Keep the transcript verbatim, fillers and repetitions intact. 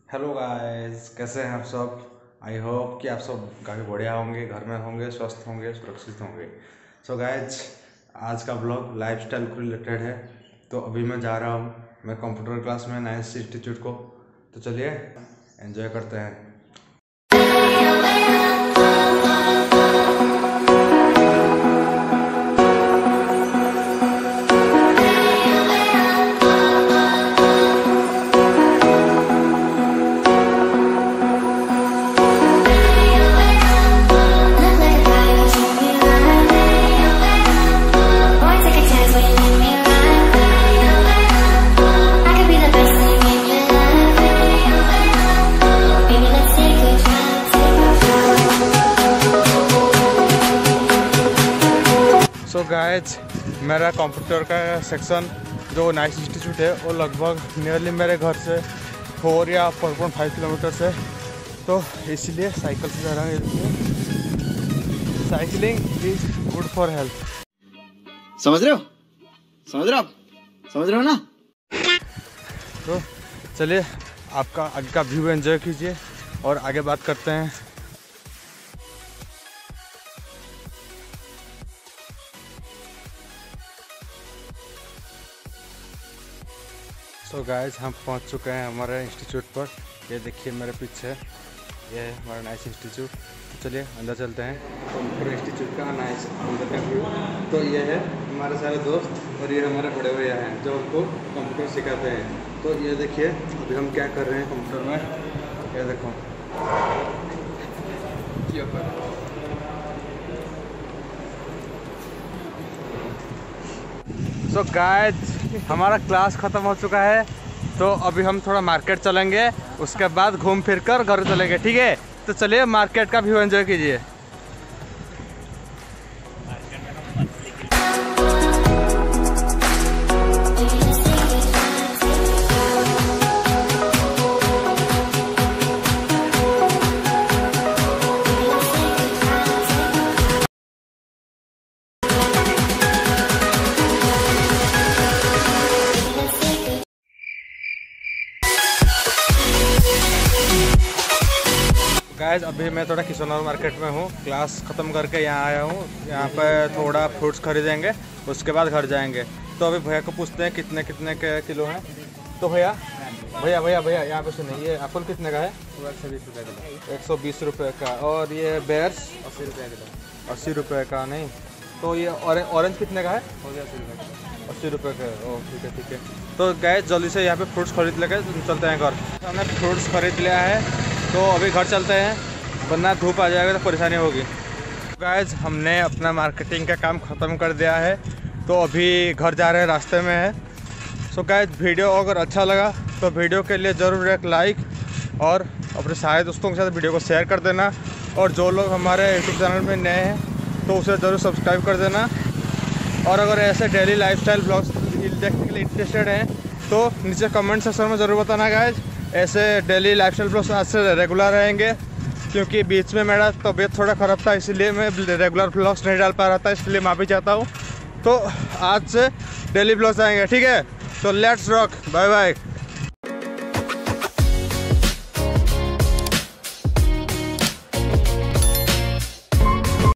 Hello guys, कैसे हैं आप सब। आई होप कि आप सब काफ़ी बढ़िया होंगे, घर में होंगे, स्वस्थ होंगे, सुरक्षित होंगे। सो गाइस, आज का ब्लॉग लाइफस्टाइल को रिलेटेड है। तो अभी मैं जा रहा हूँ मैं कंप्यूटर क्लास में नाइस इंस्टीट्यूट को। तो चलिए एंजॉय करते हैं। सो so गाइज, मेरा कंप्यूटर का सेक्शन जो नाइस इंस्टीट्यूट है वो लगभग नियरली मेरे घर से फोर या फोर पॉइंट फाइव किलोमीटर्स है। तो इसीलिए साइकिल से जा रहा हूँ। Cycling is good for health. समझ रहे हो समझ रहे हो आप समझ रहे हो ना। तो चलिए आपका आगे का व्यू एंजॉय कीजिए और आगे बात करते हैं। तो गाइज, हम पहुंच चुके हैं हमारे इंस्टीट्यूट पर। ये देखिए मेरे पीछे, ये है हमारा नाइस इंस्टीट्यूट। तो चलिए अंदर चलते हैं। तो पूरे इंस्टीट्यूट का नाइस अंदर का व्यू। तो ये है हमारे सारे दोस्त और ये हमारे बड़े भैया हैं जो हमको कंप्यूटर सिखाते हैं। तो ये देखिए अभी हम क्या कर रहे हैं कंप्यूटर में। ये देखो, सो so गाइज, हमारा क्लास ख़त्म हो चुका है। तो अभी हम थोड़ा मार्केट चलेंगे, उसके बाद घूम फिर कर घर चलेंगे, ठीक है। तो चलिए मार्केट का व्यू एंजॉय कीजिए। गाइस, अभी मैं थोड़ा किशनौर मार्केट में हूँ। क्लास ख़त्म करके यहाँ आया हूँ। यहाँ पे थोड़ा फ्रूट्स खरीदेंगे, उसके बाद घर जाएंगे। तो अभी भैया को पूछते हैं कितने कितने के किलो हैं। तो भैया भैया भैया भैया यहाँ पे सुनिए, ये एप्पल कितने का है? एक सौ बीस रुपये किलो। एक सौ बीस रुपये का। और ये बेर्स अस्सी रुपये किलो। अस्सी रुपये का नहीं। तो ये ऑरेंज कितने का है? हो गया अस्सी रुपये का। अस्सी रुपये का। ओह ठीक है ठीक है। तो गाइस, जल्दी से यहाँ पे फ्रूट्स खरीद लेकर चलते हैं घर। हमने फ्रूट्स खरीद लिया है, तो अभी घर चलते हैं, वरना धूप आ जाएगा तो परेशानी होगी। गाइस, हमने अपना मार्केटिंग का काम ख़त्म कर दिया है, तो अभी घर जा रहे हैं, रास्ते में है। सो गाइस, वीडियो अगर अच्छा लगा तो वीडियो के लिए ज़रूर एक लाइक और अपने सारे दोस्तों के साथ वीडियो को शेयर कर देना। और जो लोग हमारे यूट्यूब चैनल में नए हैं तो उसे ज़रूर सब्सक्राइब कर देना। और अगर ऐसे डेली लाइफस्टाइल ब्लॉग्स देखने के लिए इंटरेस्टेड हैं तो नीचे कमेंट सेक्शन में ज़रूर बताना गाइस। ऐसे डेली लाइफस्टाइल ब्लॉग्स आज से रेगुलर रहेंगे, क्योंकि बीच में मेरा तबीयत थोड़ा ख़राब था, इसलिए मैं रेगुलर ब्लॉग्स नहीं डाल पा रहा था, इसलिए माफ़ी चाहता हूँ। तो आज से डेली ब्लॉग्स आएंगे, ठीक है। तो लेट्स रॉक, बाय बाय।